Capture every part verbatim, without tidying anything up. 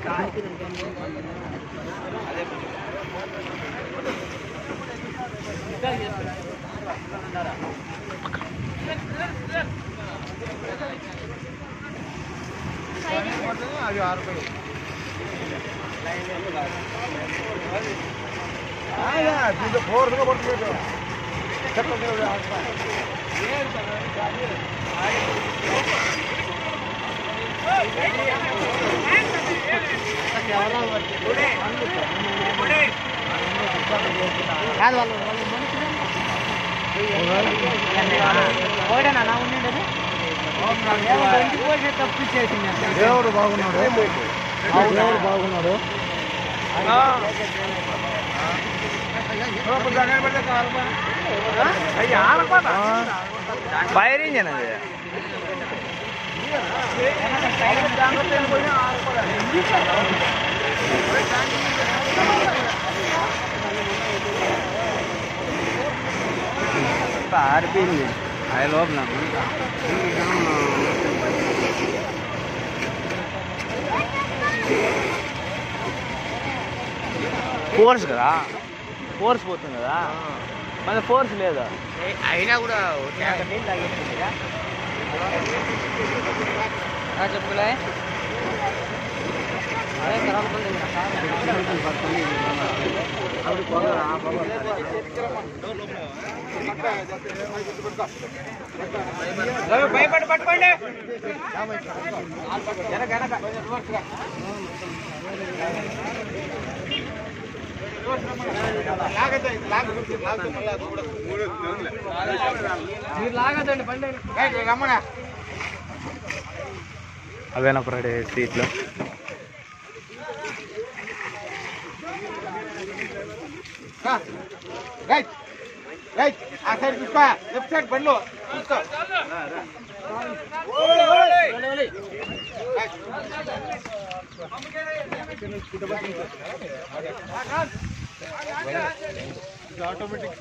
అది ఆరు రూపాయలు దీంట్లో ఫోర్స్గా పడుతుంది కాదు వాళ్ళు ఓడేనా ఉండేది తప్పించేసింది దేవుడు బాగున్నాడు దేవుడు బాగున్నాడు ఫైర్ ఇంజన్ అది ఆరిపోయింది అది లోపల ఫోర్స్ కదా ఫోర్స్ పోతుంది కదా మన ఫోర్స్ లేదా అయినా కూడా చెప్పులే భయపడి పట్టుకోండి మీరు లాగదండి బండి రమ్మన్నా అవేనా పడే సీట్లు రైట్ రైట్ ఆ సైడ్ చూసుకో లెఫ్ట్ సైడ్ బండ్లు చూసుకో ఆటోమేటిక్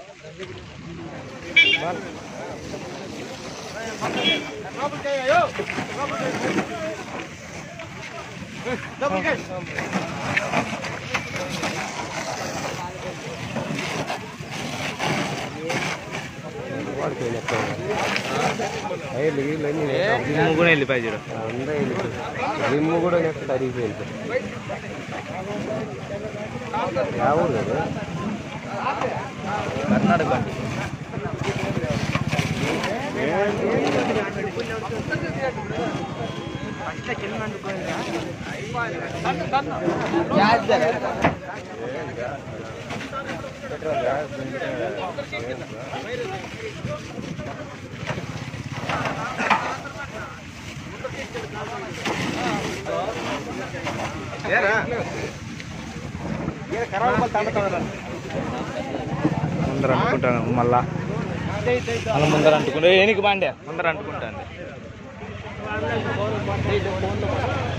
జిమ్ కూడా వెళ్ళిపోయి చూడ జిమ్ కూడా నెక్స్ట్ అరిగిపోయింది కర్ణాటక ముందర అంటుకుంటాను మళ్ళా మళ్ళీ ముందర అంటుకుంటే ఏనికి బాండే ముందర అంటుకుంటాను